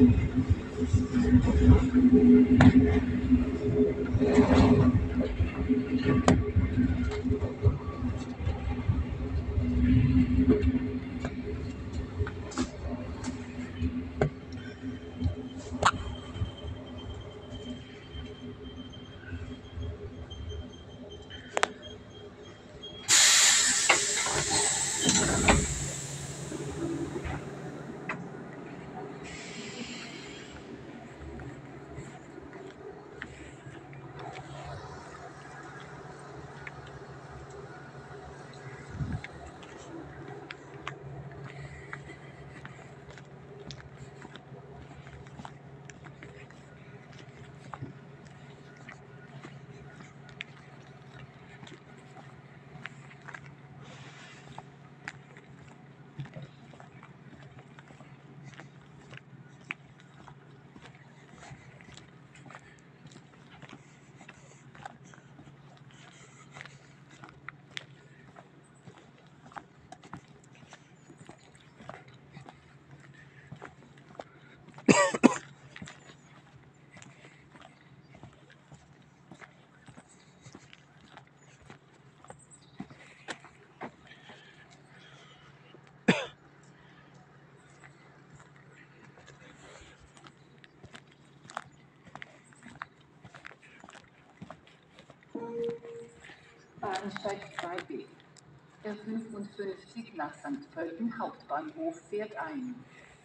Bahnsteig 2b. Der 55 nach St. Pölten Hauptbahnhof fährt ein.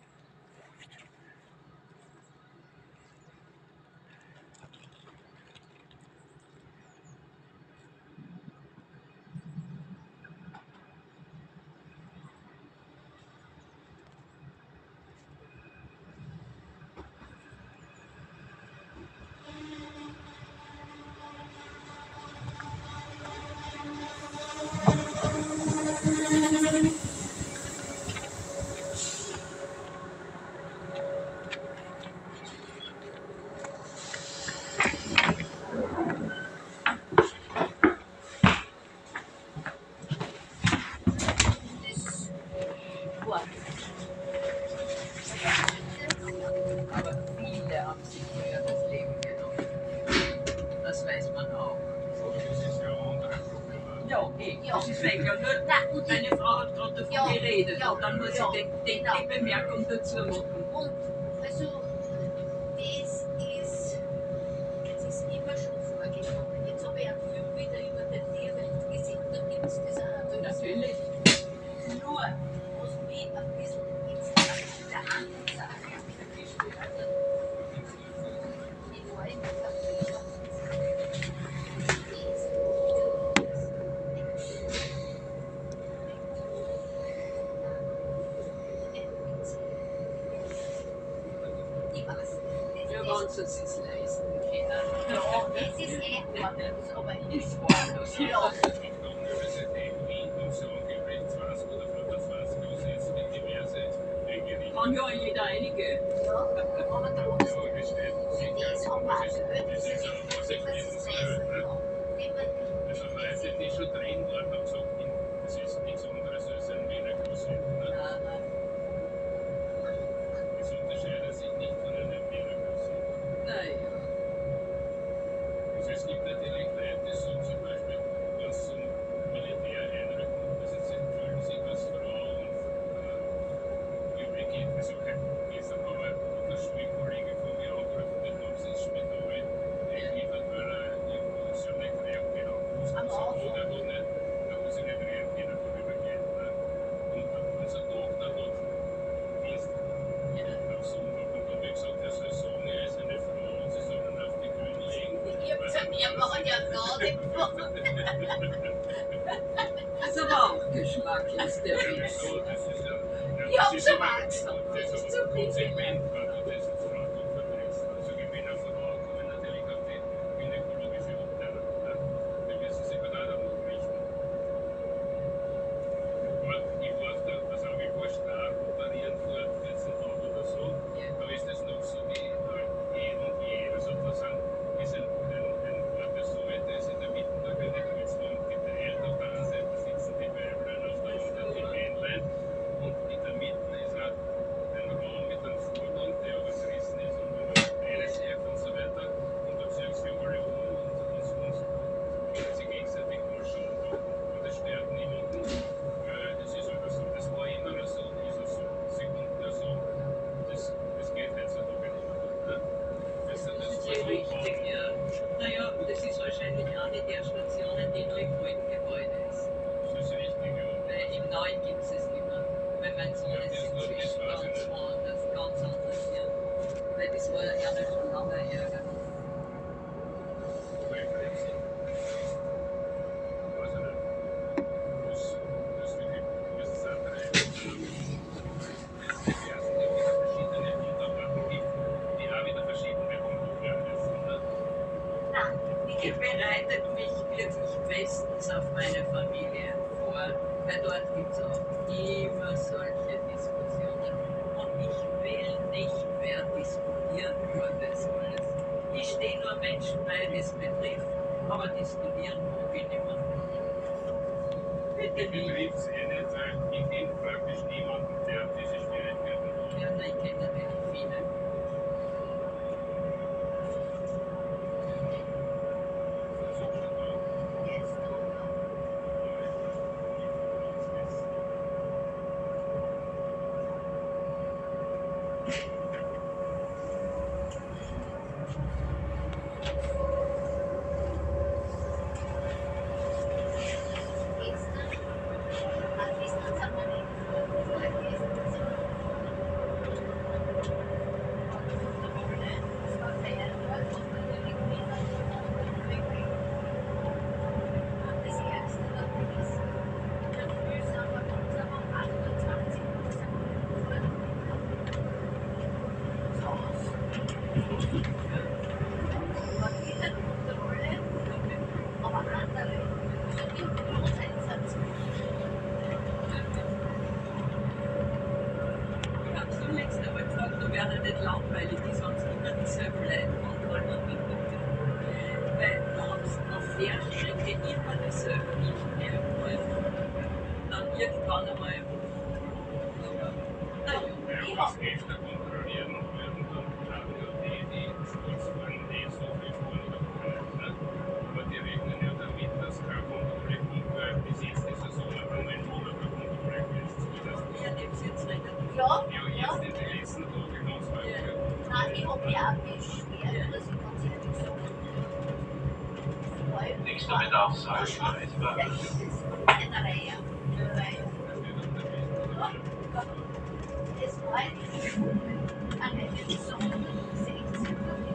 Aber viele haben sich früher das Leben genommen. Das weiß man auch. Ja, das ist weg. Ja, nur meine Frau hat gerade davon geredet und dann muss ich die Bemerkung dazu machen. Und also, das ist immer schon vorgekommen. Jetzt habe ich einen Film wieder über den Tierwelt gesehen, da gibt es das auch. Natürlich. Nur, was mich ein bisschen jetzt der anderen Sache gestört hat, ich war in der Fabrik. Ja, wenn sie es leisten können. Ja, das ist harmlos, aber Ist harmlos. ja. Kann ja jeder reingehen. Ja, aber trotzdem, das haben wir auch gehört, das ist nicht, was es leisten kann. Also Leute, die schon drin waren, haben gesagt, das ist nichts anderes als ein Wiener Cousin. Das unterscheidet sich nicht von einem Wiener Cousin. Naja. Also es gibt natürlich Leute, die so zum Beispiel, wenn sie zum Militär einrücken, also sie fühlen sich als Frau und übergeht. Also gestern haben wir der Schulkollege von mir angerufen, den haben sie ins Spital eingeliefert, weil er irgendwo so eine Kräfte gehabt hat. Der hat nicht, da muss ich nicht reden, jeder vorübergehen. Und unser Tochter hat Dienst am Sonntag und da habe ich gesagt, er soll sagen, er ist eine Frau und sie sollen auf die Kühen legen. Ich hab gesagt, wir machen ja gar nicht vor. Das ist aber auch geschmacklos, der Witz. So, das ist ja, Ich hab das ist schon aber- Angst. Das ist aber konsequent, weil du das als Frau gut vertrittst. Also ich bin eine Frau, komme natürlich auf die gynäkologische Abteilung. Da müssen sie mir leider noch richten. Ich war da, also ich war stark operiert vor 14 Tagen oder so. Da ist es noch so wie eh und je. Also da ist ein Wort, das so weit, da ist in der Mitte der Gynäkologischen geteilt. Auf der einen Seite sitzen die Weiblein, auf der anderen die Männlein. Und in der Mitte ist ein Raum mit einem Vorgang, der bereitet mich wirklich bestens auf meine Familie vor, weil dort gibt es auch immer solche Diskussionen. Und ich will nicht mehr diskutieren über das alles. Ich stehe nur Menschen bei, das betrifft, aber diskutieren mag ich nicht mehr. Bitte Ich nicht. betrifft es eh nicht, weil ich kenne praktisch niemanden, der diese Schwierigkeiten hat. Ja, nein, ich kenne natürlich viele. Das ist auch schon da. Jetzt noch. Aber andere, so im Grundeinsatz. Ich habe so längst einmal gesagt, da wäre nicht langweilig, die sonst immer dieselben Leute machen. Weil du hast auf der Strecke immer dieselben nicht mehr dann irgendwann einmal. Wenn wir uns öfter kontrollieren würden, dann haben ja die Sportsfahren nicht so viel Vorliebe. Aber die rechnen ja damit, dass keine Kontrolle kommt, weil bis jetzt die Saison einmal ein Monat eine Kontrolle gewesen ist. Ja, nehmt jetzt nicht. Ja, Ja, ja. jetzt in den letzten Tagen ganz häufig. Nein, ich habe mich auch beschwert, dass ich ganz ehrlich gesagt habe. Nächster Bedarfsfall erreichbar. Ja, das ist eine Reihe. Weil das war eine Schule, eine Saison, 16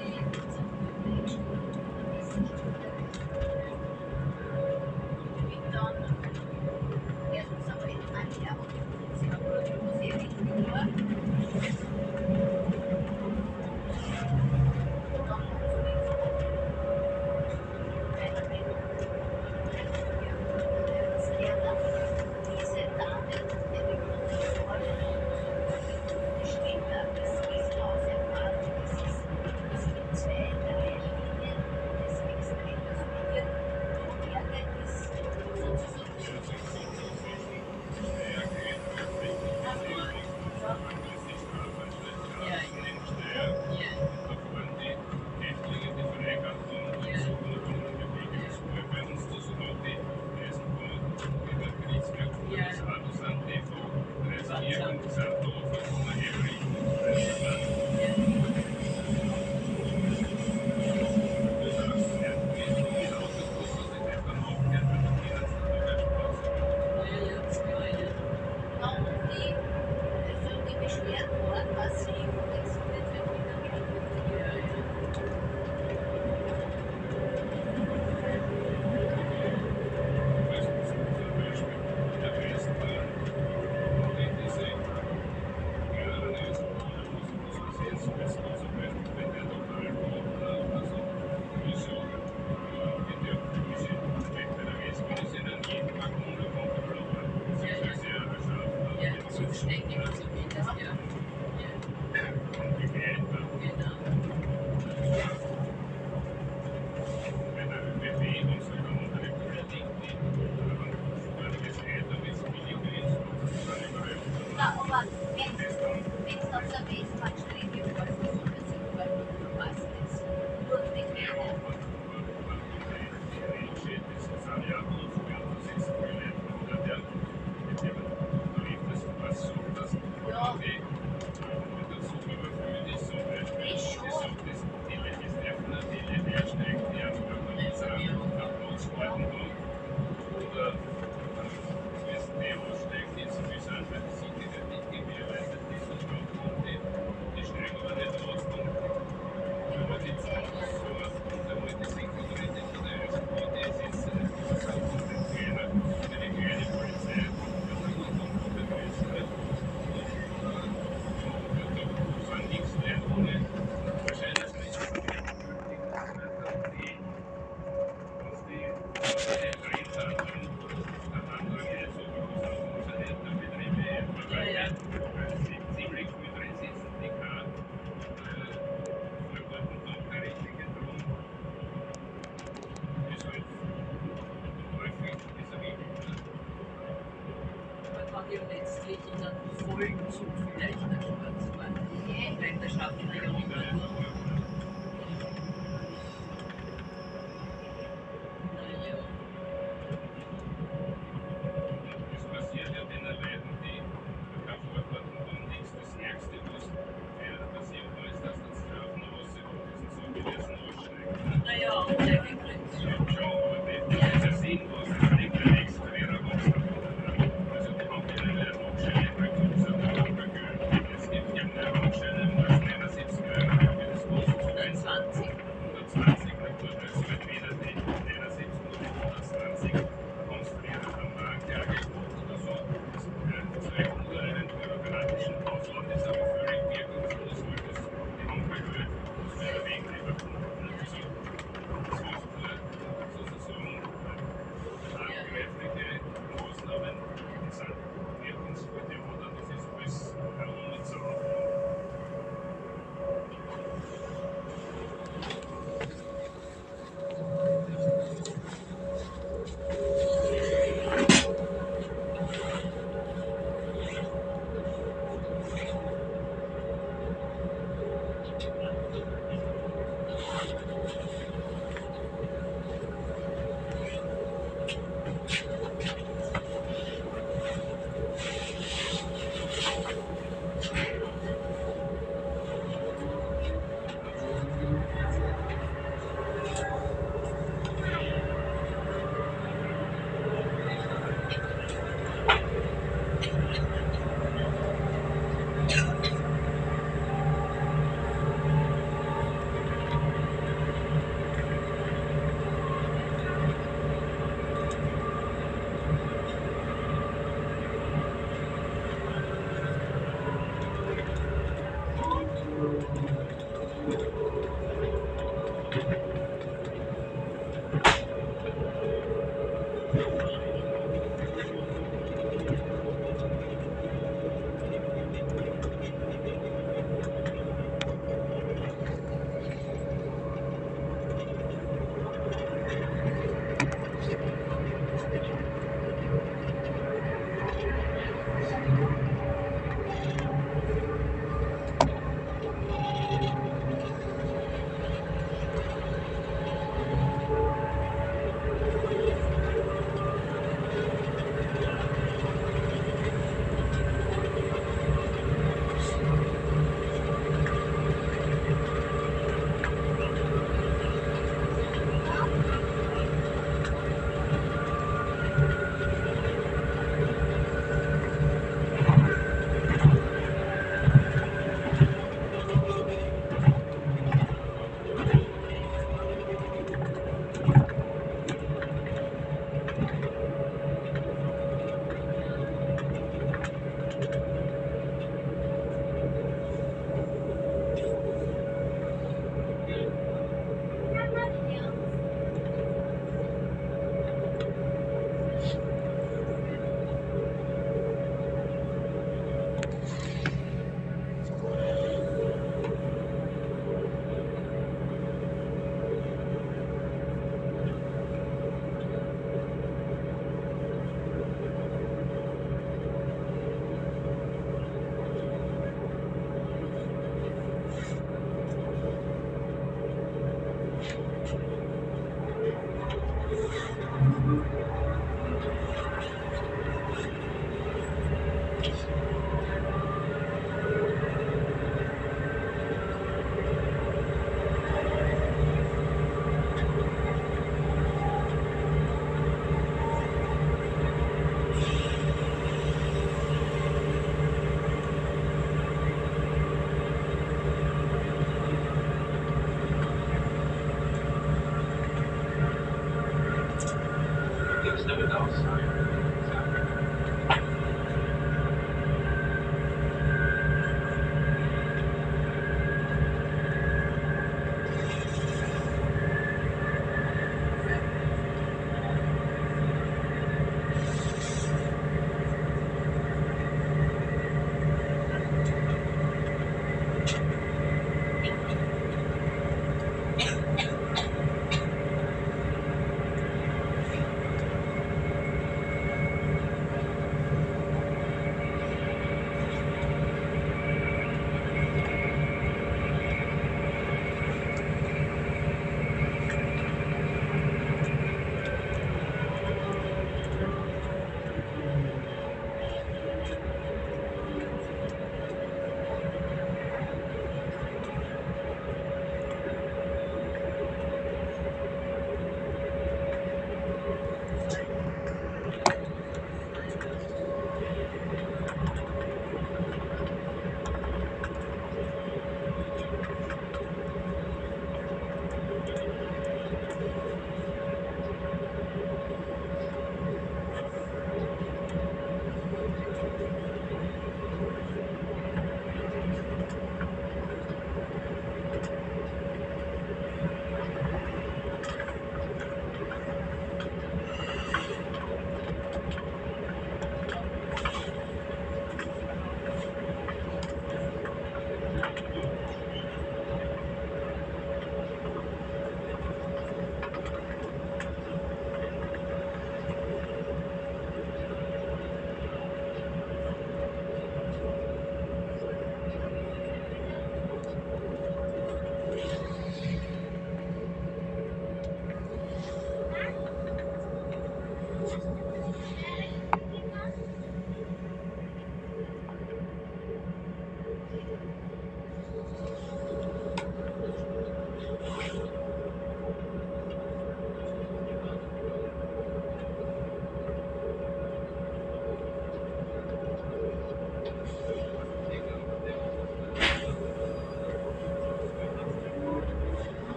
und dann erstens aber in einem Jahr und sie haben nur sehr richtig war. Zuständig, also wie das ja. schimpfen leicht der Schwarzmann. Weil der schaut in der Jahrhundert. Naja. Das passiert ja den Leuten, die kein Vorfahrten haben, nichts. Das Ärgste, was einer passieren kann, ist, dass das Strafen rauskommt. Das ist so wie das Aussteigen. Naja, und der gekriegt Ja, schon. schon, aber das ist ja sinnlos. Das bringt ja nichts für ihre Hauptsache. Also, die haben keine Rauchscheine bekommen, sondern aber Geld. Es gibt ja mehr Rauchscheine, als 79 Euro für das kostet so 120. 120, na gut, das wird weder die 79 noch die 120 konstruieren. Am Markt hergekommen oder so. Das 200 einen bürokratischen Aufwand ist aber völlig wirkungslos, weil das, die haben kein Geld, das wäre der Weg lieber. Also, das muss sozusagen handgreifliche Maßnahmen sind wirkungsvoll, oder das ist alles ohne zu Aufwand.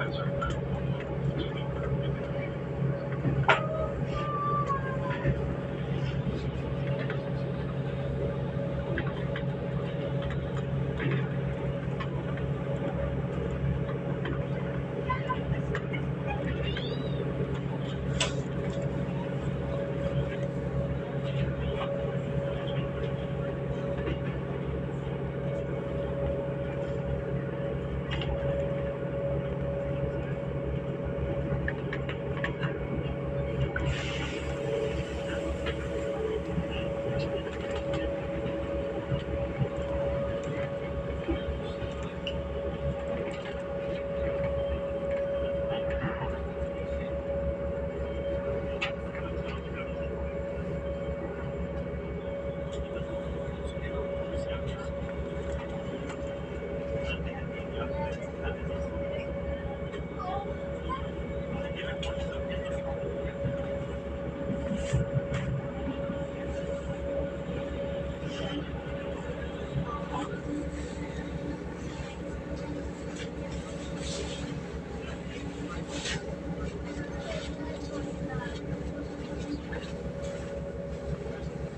Sicherheitsvergnügen.